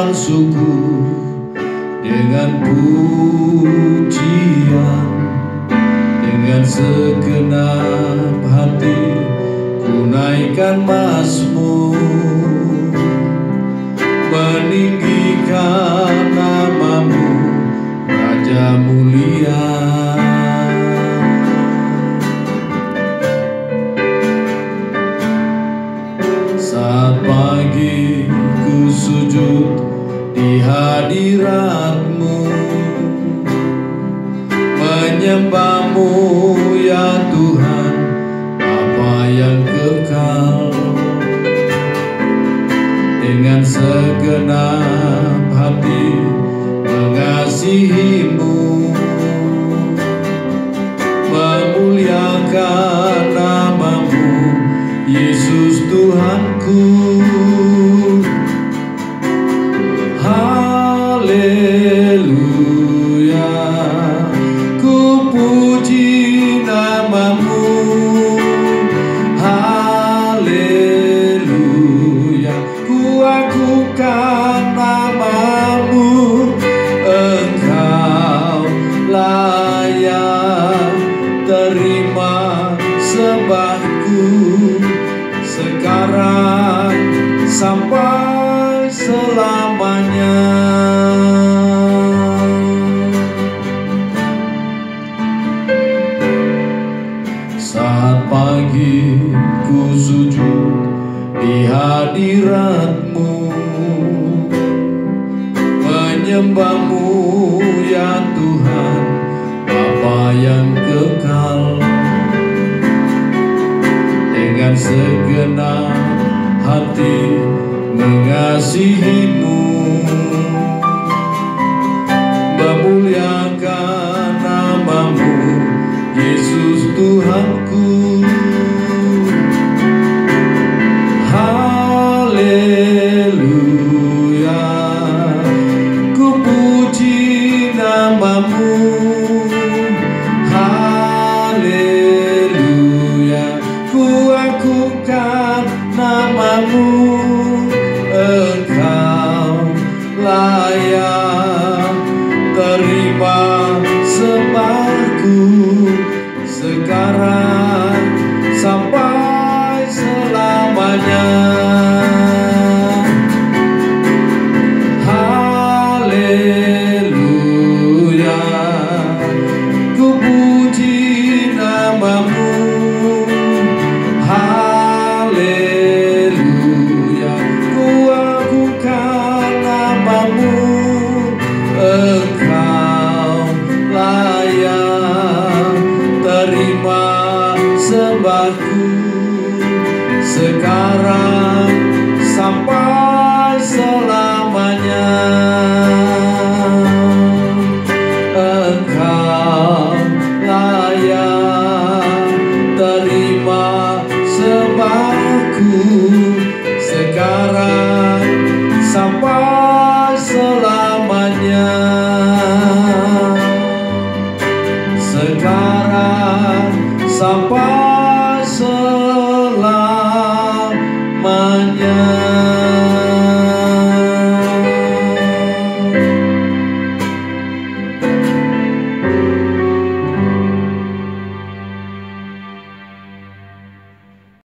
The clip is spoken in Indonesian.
ucapan syukur dengan pujian, dengan segenap hati ku naikkan mazmur, meninggikan namamu Raja mulia. Saat pagi ku sujud di hadirat-Mu, menyembah-Mu ya Tuhan, Bapa yang kekal. Dengan segenap hati mengasihi-Mu, memuliakan nama-Mu Yesus Tuhanku. Haleluya, ku puji nama-Mu. Haleluya, ku agungkan nama-Mu. Engkau layak terima sembahku, sekarang sampai selamanya. Saat pagi ku sujud di hadirat-Mu, menyembah-Mu ya Tuhan, Bapa yang kekal. Dengan segenap hati mengasihi-Mu, memuliakan nama-Mu Yesus Tuhanku. Haleluya, ku puji nama-Mu. Haleluya, ku agungkan nama-Mu. Engkau layak terima sembahku, sekarang sampai selamanya. Haleluya, ku puji nama-Mu. Haleluya, ku agungkan nama-Mu. Engkau layak terima sembahku, sekarang sampai selamanya.